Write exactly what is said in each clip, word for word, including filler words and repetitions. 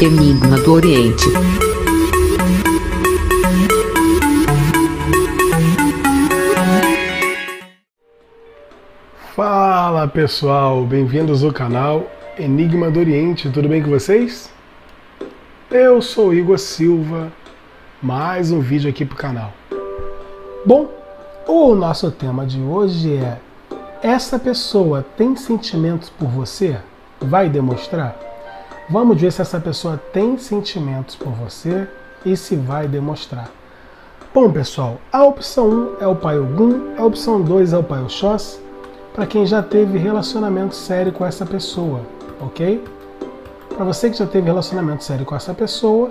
Enigma do Oriente. Fala pessoal, bem-vindos ao canal Enigma do Oriente, tudo bem com vocês? Eu sou Igor Silva, mais um vídeo aqui pro canal. Bom, o nosso tema de hoje é: essa pessoa tem sentimentos por você? Vai demonstrar? Vamos ver se essa pessoa tem sentimentos por você e se vai demonstrar. Bom pessoal, a opção um é o Pai Ogum, a opção dois é o Pai Oxóssi, para quem já teve relacionamento sério com essa pessoa, ok? Para você que já teve relacionamento sério com essa pessoa,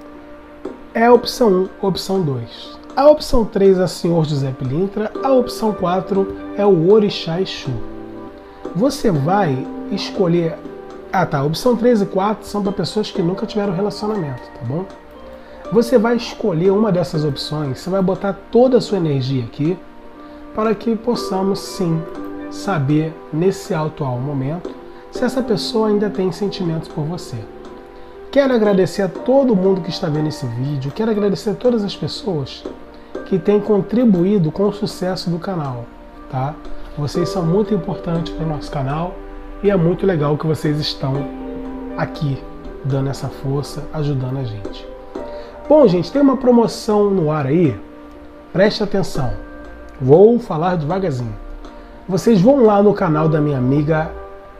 é a opção um, opção dois. A opção três é o Senhor José Pilintra, a opção quatro é o Orixá Exu. Você vai escolher... Ah tá, a opção três e quatro são para pessoas que nunca tiveram relacionamento, tá bom? Você vai escolher uma dessas opções, você vai botar toda a sua energia aqui, para que possamos sim saber, nesse atual momento, se essa pessoa ainda tem sentimentos por você. Quero agradecer a todo mundo que está vendo esse vídeo, quero agradecer a todas as pessoas que têm contribuído com o sucesso do canal, tá? Vocês são muito importantes para o nosso canal e é muito legal que vocês estão aqui, dando essa força, ajudando a gente. Bom, gente, tem uma promoção no ar aí, preste atenção, vou falar devagarzinho. Vocês vão lá no canal da minha amiga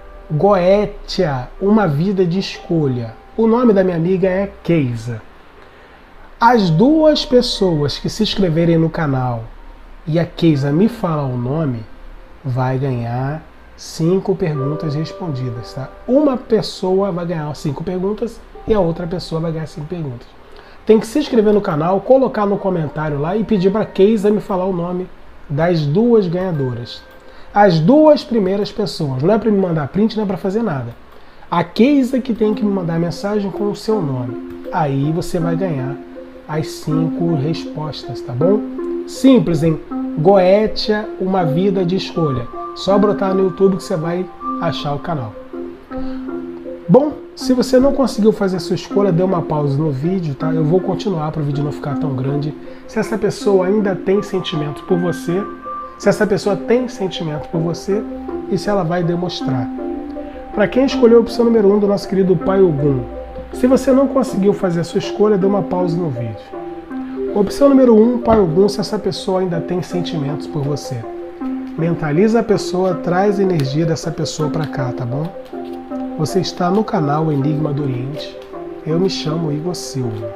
Goetia, Uma Vida de Escolha. O nome da minha amiga é Keisa. As duas pessoas que se inscreverem no canal e a Keisa me falar o nome, vai ganhar cinco perguntas respondidas, tá? Uma pessoa vai ganhar cinco perguntas e a outra pessoa vai ganhar cinco perguntas. Tem que se inscrever no canal, colocar no comentário lá e pedir para a Keisa me falar o nome das duas ganhadoras. As duas primeiras pessoas, não é para me mandar print, não é para fazer nada. A Keisa que tem que me mandar mensagem com o seu nome. Aí você vai ganhar as cinco respostas, tá bom? Simples, hein? Goetia, Uma Vida de Escolha. Só botar no YouTube que você vai achar o canal. Bom, se você não conseguiu fazer a sua escolha, dê uma pausa no vídeo, tá? Eu vou continuar para o vídeo não ficar tão grande. Se essa pessoa ainda tem sentimento por você, se essa pessoa tem sentimento por você e se ela vai demonstrar. Para quem escolheu a opção número um do nosso querido Pai Ogum, se você não conseguiu fazer a sua escolha, dê uma pausa no vídeo. Opção número um, Pai Ogum, se essa pessoa ainda tem sentimentos por você. Mentaliza a pessoa, traz a energia dessa pessoa para cá, tá bom? Você está no canal Enigma do Oriente. Eu me chamo Igor Silva.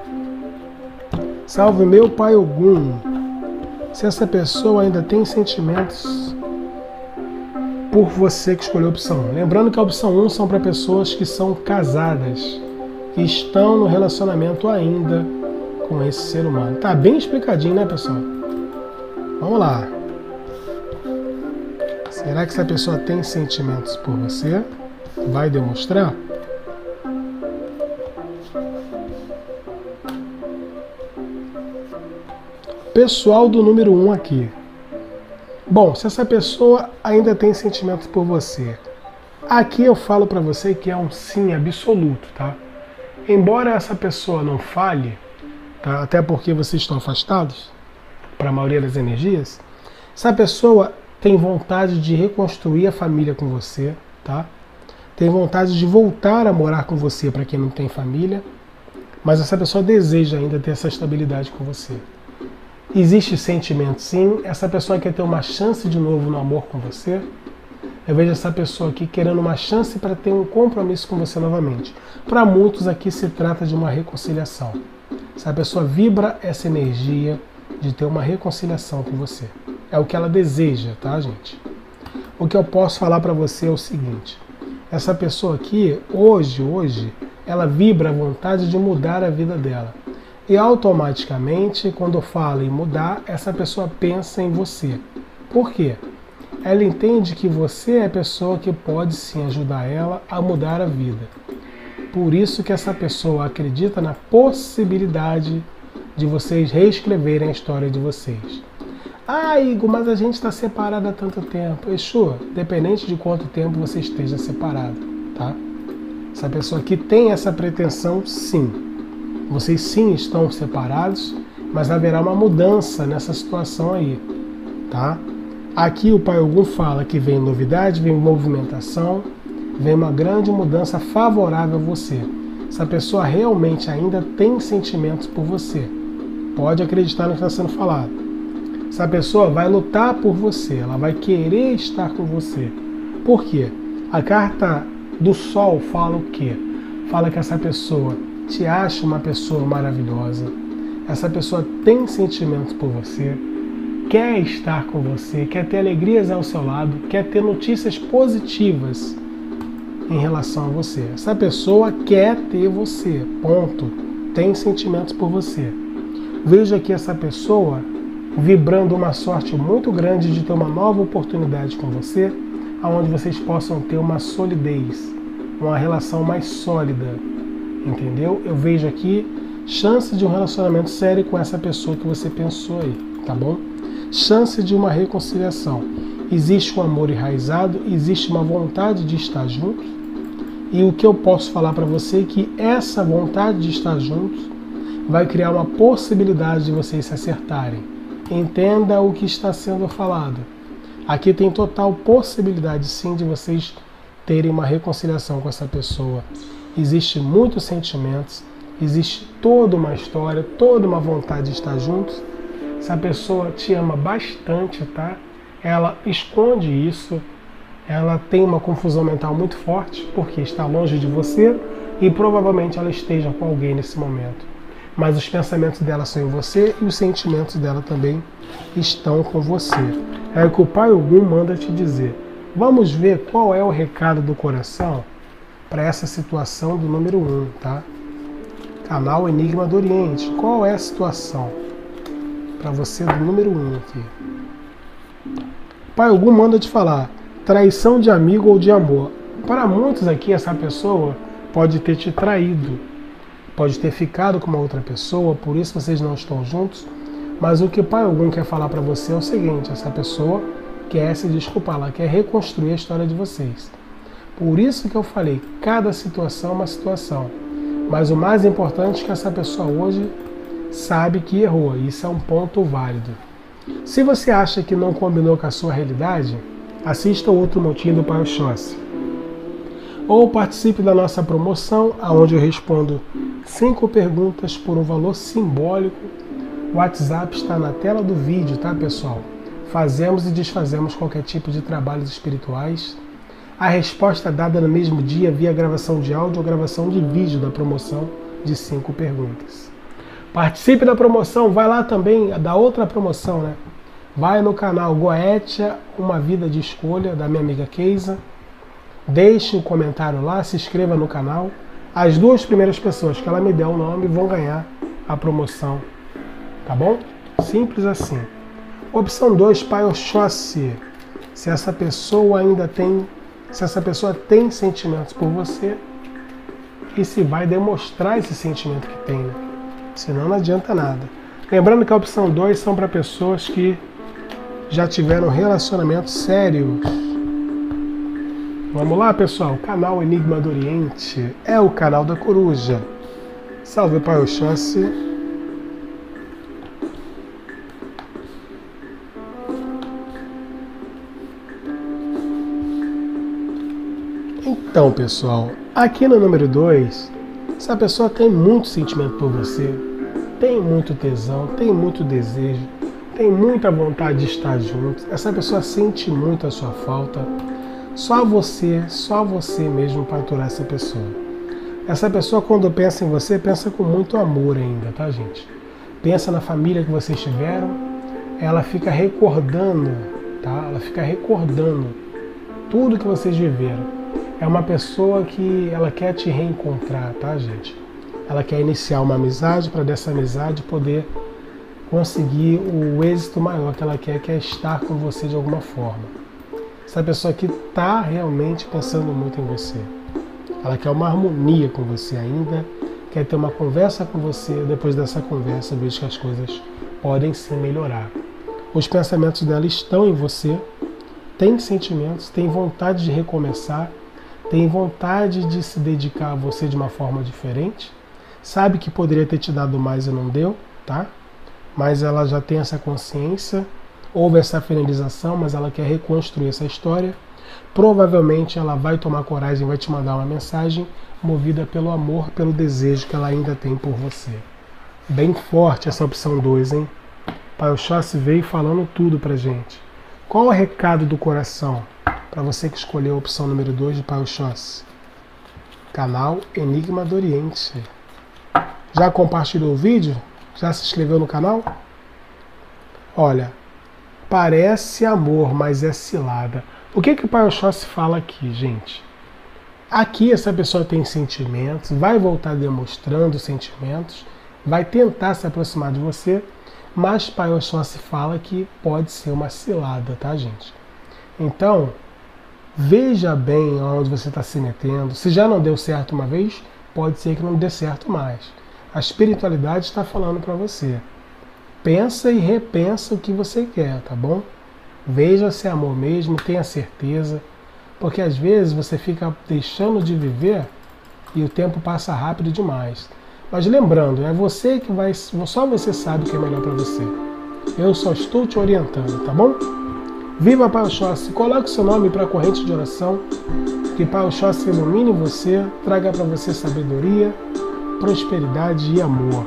Salve meu Pai Ogum. Se essa pessoa ainda tem sentimentos por você que escolheu a opção um. Lembrando que a opção um são para pessoas que são casadas, que estão no relacionamento ainda com esse ser humano. Tá bem explicadinho, né, pessoal? Vamos lá. Será que essa pessoa tem sentimentos por você? Vai demonstrar? Pessoal do número um aqui. Bom, se essa pessoa ainda tem sentimentos por você, aqui eu falo para você que é um sim absoluto, tá? Embora essa pessoa não fale, tá? Até porque vocês estão afastados, para a maioria das energias, essa pessoa tem vontade de reconstruir a família com você, tá? Tem vontade de voltar a morar com você para quem não tem família, mas essa pessoa deseja ainda ter essa estabilidade com você. Existe sentimento sim, essa pessoa quer ter uma chance de novo no amor com você. Eu vejo essa pessoa aqui querendo uma chance para ter um compromisso com você novamente. Para muitos aqui se trata de uma reconciliação. Essa pessoa vibra essa energia de ter uma reconciliação com você. É o que ela deseja, tá, gente? O que eu posso falar para você é o seguinte: essa pessoa aqui, hoje, hoje, ela vibra a vontade de mudar a vida dela. E automaticamente, quando fala em mudar, essa pessoa pensa em você. Por quê? Ela entende que você é a pessoa que pode sim ajudar ela a mudar a vida. Por isso que essa pessoa acredita na possibilidade de vocês reescreverem a história de vocês. Ah, Igor, mas a gente está separado há tanto tempo. Exu, dependente de quanto tempo você esteja separado, tá? Essa pessoa aqui tem essa pretensão, sim. Vocês sim estão separados, mas haverá uma mudança nessa situação aí, tá? Aqui o Pai Ogum fala que vem novidade, vem movimentação, vem uma grande mudança favorável a você. Essa pessoa realmente ainda tem sentimentos por você. Pode acreditar no que está sendo falado. Essa pessoa vai lutar por você, ela vai querer estar com você. Por quê? A carta do Sol fala o quê? Fala que essa pessoa te acha uma pessoa maravilhosa, essa pessoa tem sentimentos por você, quer estar com você, quer ter alegrias ao seu lado, quer ter notícias positivas em relação a você. Essa pessoa quer ter você, ponto. Tem sentimentos por você. Veja que essa pessoa vibrando uma sorte muito grande de ter uma nova oportunidade com você, onde vocês possam ter uma solidez, uma relação mais sólida, entendeu? Eu vejo aqui chance de um relacionamento sério com essa pessoa que você pensou aí, tá bom? Chance de uma reconciliação. Existe um amor enraizado, existe uma vontade de estar juntos, e o que eu posso falar para você é que essa vontade de estar juntos vai criar uma possibilidade de vocês se acertarem. Entenda o que está sendo falado. Aqui tem total possibilidade, sim, de vocês terem uma reconciliação com essa pessoa. Existem muitos sentimentos, existe toda uma história, toda uma vontade de estar juntos. Essa pessoa te ama bastante, tá? Ela esconde isso, ela tem uma confusão mental muito forte, porque está longe de você e provavelmente ela esteja com alguém nesse momento. Mas os pensamentos dela são em você e os sentimentos dela também estão com você. É o que o Pai Ogum manda te dizer. Vamos ver qual é o recado do coração para essa situação do número um, tá? Canal Enigma do Oriente. Qual é a situação para você do número um aqui? Pai Ogum manda te falar. Traição de amigo ou de amor. Para muitos aqui, essa pessoa pode ter te traído. Pode ter ficado com uma outra pessoa, por isso vocês não estão juntos. Mas o que o Pai Ogum quer falar para você é o seguinte: essa pessoa quer se desculpar, ela quer reconstruir a história de vocês. Por isso que eu falei, cada situação é uma situação. Mas o mais importante é que essa pessoa hoje sabe que errou. Isso é um ponto válido. Se você acha que não combinou com a sua realidade, assista o outro motim do Pai Oxóssi. Ou participe da nossa promoção, onde eu respondo cinco perguntas por um valor simbólico. O WhatsApp está na tela do vídeo, tá, pessoal? Fazemos e desfazemos qualquer tipo de trabalhos espirituais. A resposta é dada no mesmo dia via gravação de áudio ou gravação de vídeo da promoção de cinco perguntas. Participe da promoção, vai lá também, da outra promoção, né? Vai no canal Goetia, Uma Vida de Escolha, da minha amiga Keisa. Deixe um comentário lá, se inscreva no canal. As duas primeiras pessoas que ela me der o nome vão ganhar a promoção, tá bom? Simples assim. Opção dois, Pai Oxóssi. Se essa pessoa ainda tem, se essa pessoa tem sentimentos por você e se vai demonstrar esse sentimento que tem, né? Senão não adianta nada. Lembrando que a opção dois são para pessoas que já tiveram relacionamentos sérios. Vamos lá, pessoal. O canal Enigma do Oriente é o canal da coruja. Salve, Pai Oxóssi. Então, pessoal, aqui no número dois, essa pessoa tem muito sentimento por você, tem muito tesão, tem muito desejo, tem muita vontade de estar junto. Essa pessoa sente muito a sua falta. Só você, só você mesmo para aturar essa pessoa. Essa pessoa, quando pensa em você, pensa com muito amor ainda, tá, gente? Pensa na família que vocês tiveram, ela fica recordando, tá? Ela fica recordando tudo que vocês viveram. É uma pessoa que ela quer te reencontrar, tá, gente? Ela quer iniciar uma amizade para dessa amizade poder conseguir o êxito maior que ela quer, que é estar com você de alguma forma. Essa pessoa aqui está realmente pensando muito em você. Ela quer uma harmonia com você ainda, quer ter uma conversa com você. Depois dessa conversa, vejo que as coisas podem sim melhorar. Os pensamentos dela estão em você, tem sentimentos, tem vontade de recomeçar, tem vontade de se dedicar a você de uma forma diferente, sabe que poderia ter te dado mais e não deu, tá? Mas ela já tem essa consciência, houve essa finalização, mas ela quer reconstruir essa história. Provavelmente ela vai tomar coragem, vai te mandar uma mensagem movida pelo amor, pelo desejo que ela ainda tem por você. Bem forte essa opção dois, hein? Pai Oxóssi veio falando tudo pra gente. Qual o recado do coração para você que escolheu a opção número dois de Pai Oxóssi? Canal Enigma do Oriente. Já compartilhou o vídeo? Já se inscreveu no canal? Olha, parece amor, mas é cilada. O que que o Pai Oxóssi fala aqui, gente? Aqui essa pessoa tem sentimentos, vai voltar demonstrando sentimentos, vai tentar se aproximar de você, mas Pai Oxóssi fala que pode ser uma cilada, tá, gente? Então, veja bem onde você está se metendo. Se já não deu certo uma vez, pode ser que não dê certo mais. A espiritualidade está falando para você. Pensa e repensa o que você quer, tá bom? Veja se é amor mesmo, tenha certeza. Porque às vezes você fica deixando de viver e o tempo passa rápido demais. Mas lembrando, é você que vai, só você sabe o que é melhor para você. Eu só estou te orientando, tá bom? Viva Pai Oxóssi, coloque seu nome para a corrente de oração, que Pai Oxóssi ilumine você, traga para você sabedoria, prosperidade e amor.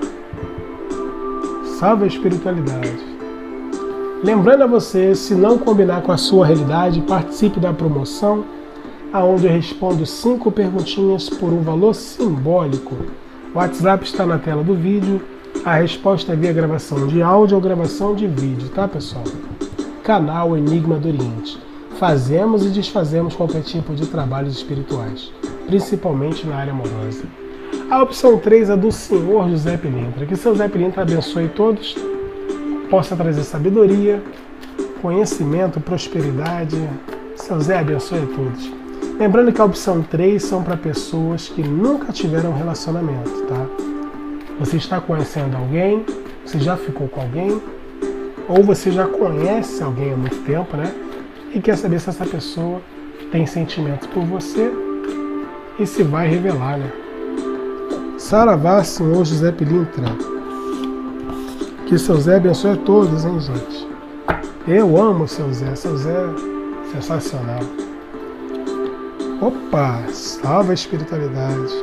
Salve a espiritualidade. Lembrando a você, se não combinar com a sua realidade, participe da promoção, onde eu respondo cinco perguntinhas por um valor simbólico. O WhatsApp está na tela do vídeo, a resposta é via gravação de áudio ou gravação de vídeo, tá, pessoal? Canal Enigma do Oriente. Fazemos e desfazemos qualquer tipo de trabalhos espirituais, principalmente na área amorosa. A opção três é do Senhor José Pilintra. Que seu Zé Pilintra abençoe todos, possa trazer sabedoria, conhecimento, prosperidade. Seu Zé abençoe a todos. Lembrando que a opção três são para pessoas que nunca tiveram relacionamento, tá? Você está conhecendo alguém, você já ficou com alguém, ou você já conhece alguém há muito tempo, né? E quer saber se essa pessoa tem sentimentos por você e se vai revelar, né? Saravá, Senhor José Pilintra. Que seu Zé abençoe a todos, hein, gente? Eu amo o seu Zé, seu Zé é sensacional. Opa, salve a espiritualidade.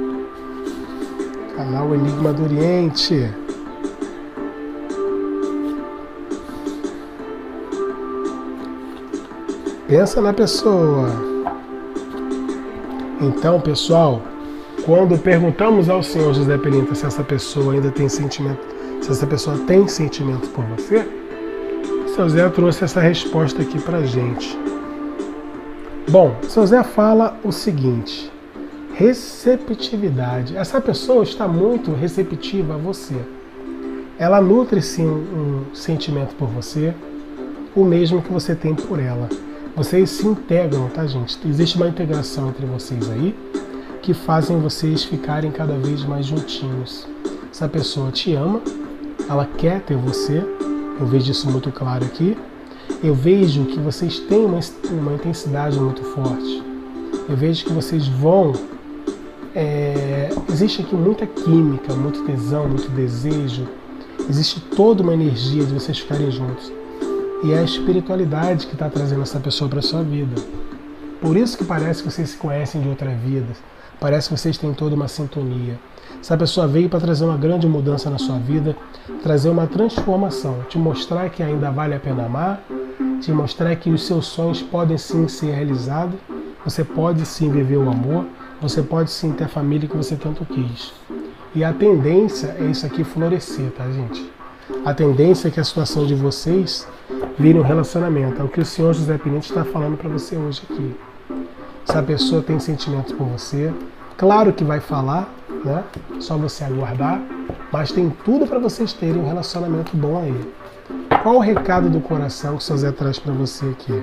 Canal Enigma do Oriente. Pensa na pessoa. Então, pessoal, quando perguntamos ao Senhor José Pilintra se essa pessoa ainda tem sentimento, se essa pessoa tem sentimento por você, seu Zé trouxe essa resposta aqui pra gente. Bom, seu Zé fala o seguinte: receptividade. Essa pessoa está muito receptiva a você. Ela nutre sim um sentimento por você, o mesmo que você tem por ela. Vocês se integram, tá, gente? Existe uma integração entre vocês aí que fazem vocês ficarem cada vez mais juntinhos. Essa pessoa te ama, ela quer ter você, eu vejo isso muito claro aqui. Eu vejo que vocês têm uma, uma intensidade muito forte. Eu vejo que vocês vão... É, existe aqui muita química, muito tesão, muito desejo. Existe toda uma energia de vocês ficarem juntos. E é a espiritualidade que está trazendo essa pessoa para a sua vida. Por isso que parece que vocês se conhecem de outra vida. Parece que vocês têm toda uma sintonia. Essa pessoa veio para trazer uma grande mudança na sua vida, trazer uma transformação, te mostrar que ainda vale a pena amar, te mostrar que os seus sonhos podem sim ser realizados, você pode sim viver o amor, você pode sim ter a família que você tanto quis. E a tendência é isso aqui florescer, tá, gente? A tendência é que a situação de vocês vire um relacionamento. É o que o Senhor José Pilintra está falando para você hoje aqui. Se a pessoa tem sentimentos por você, claro que vai falar, né? Só você aguardar, mas tem tudo para vocês terem um relacionamento bom aí. Qual o recado do coração que o seu Zé traz para você aqui?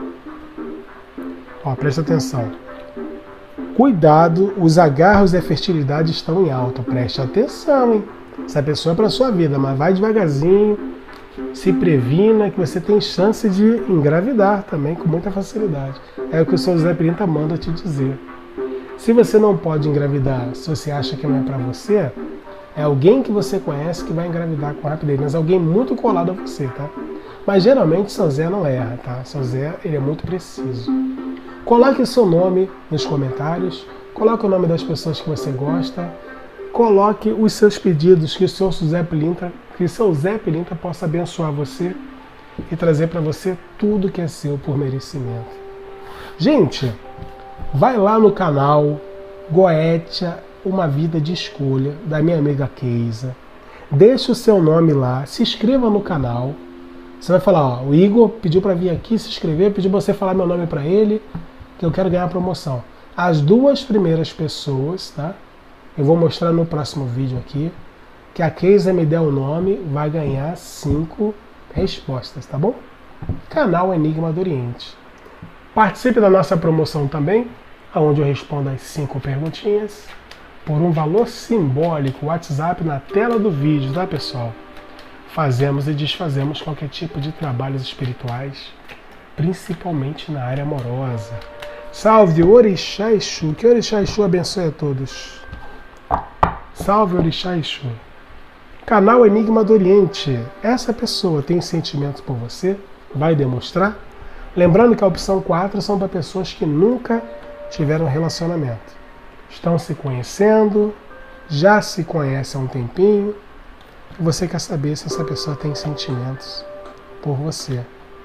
Ó, presta atenção. Cuidado, os agarros e a fertilidade estão em alta. Preste atenção, hein? Essa pessoa é para sua vida, mas vai devagarzinho, Se previna que você tem chance de engravidar também com muita facilidade. É o que o seu Zé Pilintra manda te dizer. Se você não pode engravidar, se você acha que não é para você, é alguém que você conhece que vai engravidar com rapidez, mas alguém muito colado a você, tá? Mas geralmente São Zé não erra, tá? São Zé, ele é muito preciso. Coloque o seu nome nos comentários, coloque o nome das pessoas que você gosta, coloque os seus pedidos, que o seu Zé Pilintra, que o seu Zé Pilintra possa abençoar você e trazer para você tudo que é seu por merecimento. Gente, vai lá no canal Goetia, Uma Vida de Escolha, da minha amiga Keisa. Deixe o seu nome lá, se inscreva no canal. Você vai falar, ó, o Igor pediu para vir aqui se inscrever, pediu para você falar meu nome para ele, que eu quero ganhar a promoção. As duas primeiras pessoas, tá? Eu vou mostrar no próximo vídeo aqui, que a Keisa me der o nome, vai ganhar cinco respostas, tá bom? Canal Enigma do Oriente. Participe da nossa promoção também, onde eu respondo as cinco perguntinhas, por um valor simbólico, WhatsApp na tela do vídeo, tá, pessoal? Fazemos e desfazemos qualquer tipo de trabalhos espirituais, principalmente na área amorosa. Salve Orixá Exu, que Orixá Exu abençoe a todos. Salve Orixá Exu. Canal Enigma do Oriente. Essa pessoa tem sentimentos por você? Vai demonstrar? Lembrando que a opção quatro são para pessoas que nunca tiveram relacionamento. Estão se conhecendo, já se conhecem há um tempinho, e você quer saber se essa pessoa tem sentimentos por você.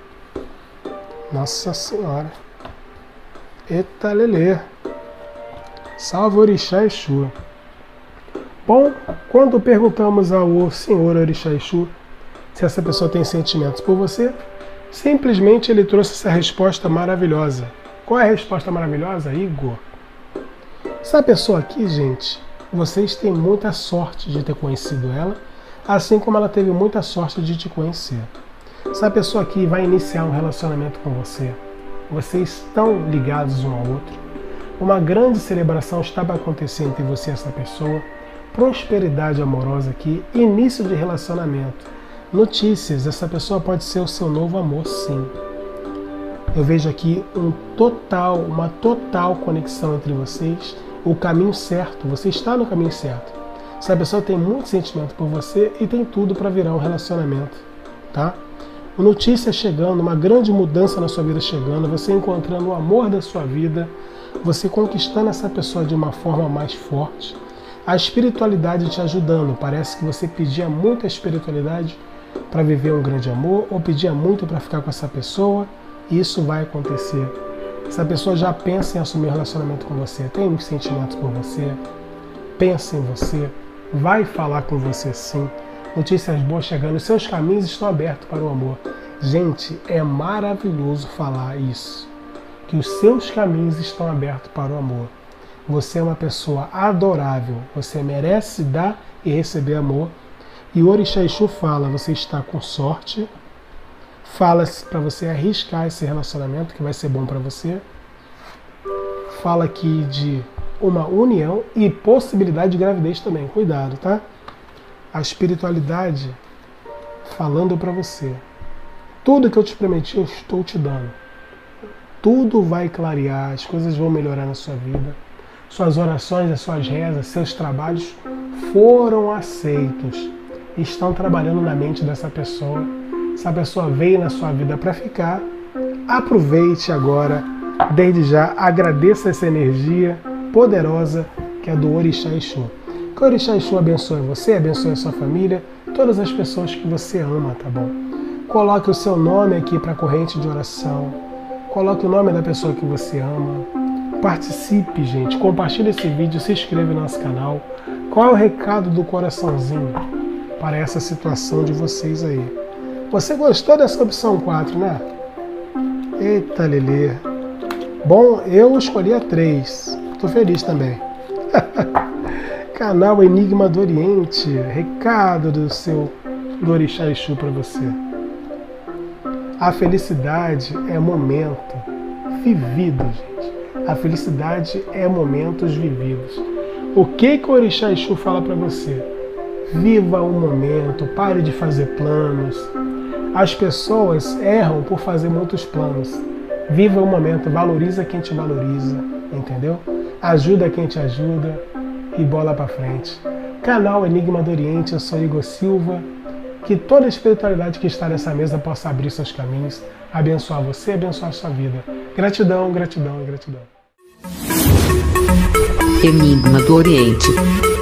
Nossa Senhora. Eita lelê. Salve Orixá Exu. Bom, quando perguntamos ao senhor Orixá Exu se essa pessoa tem sentimentos por você, simplesmente ele trouxe essa resposta maravilhosa. Qual é a resposta maravilhosa, Igor? Essa pessoa aqui, gente, vocês têm muita sorte de ter conhecido ela, assim como ela teve muita sorte de te conhecer. Essa pessoa aqui vai iniciar um relacionamento com você. Vocês estão ligados um ao outro. Uma grande celebração está para acontecer entre você e essa pessoa. Prosperidade amorosa aqui, início de relacionamento. Notícias, essa pessoa pode ser o seu novo amor, sim. Eu vejo aqui um total, uma total conexão entre vocês, o caminho certo, você está no caminho certo. Essa pessoa tem muito sentimento por você e tem tudo para virar um relacionamento, tá? Notícia chegando, uma grande mudança na sua vida chegando, você encontrando o amor da sua vida, você conquistando essa pessoa de uma forma mais forte, a espiritualidade te ajudando. Parece que você pedia muita espiritualidade para viver um grande amor, ou pedia muito para ficar com essa pessoa, e isso vai acontecer. Essa pessoa já pensa em assumir um relacionamento com você, tem sentimentos por você, pensa em você, vai falar com você sim. Notícias boas chegando, seus caminhos estão abertos para o amor. Gente, é maravilhoso falar isso, que os seus caminhos estão abertos para o amor. Você é uma pessoa adorável, você merece dar e receber amor. E o Orixá Exu fala, você está com sorte, fala para você arriscar esse relacionamento que vai ser bom para você. Fala aqui de uma união e possibilidade de gravidez também, cuidado, tá? A espiritualidade falando para você. Tudo que eu te prometi, eu estou te dando. Tudo vai clarear, as coisas vão melhorar na sua vida. Suas orações, as suas rezas, seus trabalhos foram aceitos. Estão trabalhando na mente dessa pessoa. Essa pessoa veio na sua vida para ficar. Aproveite agora, desde já, agradeça essa energia poderosa que é do Orixá Exu. Que o Orixá Exu abençoe você, abençoe a sua família, todas as pessoas que você ama, tá bom? Coloque o seu nome aqui para a corrente de oração. Coloque o nome da pessoa que você ama. Participe, gente. Compartilhe esse vídeo, se inscreva no nosso canal. Qual é o recado do coraçãozinho para essa situação de vocês aí? Você gostou dessa opção quatro, né? Eita, Lelê. Bom, eu escolhi a três. Tô feliz também. Canal Enigma do Oriente. Recado do seu do Orixá Exu para você. A felicidade é momento vivido, gente. A felicidade é momentos vividos. O que que o Orixá Exu fala para você? Viva o momento, pare de fazer planos. As pessoas erram por fazer muitos planos. Viva o momento, valoriza quem te valoriza, entendeu? Ajuda quem te ajuda e bola pra frente. Canal Enigma do Oriente, eu sou Igor Silva. Que toda a espiritualidade que está nessa mesa possa abrir seus caminhos, abençoar você e abençoar a sua vida. Gratidão, gratidão e gratidão. Enigma do Oriente.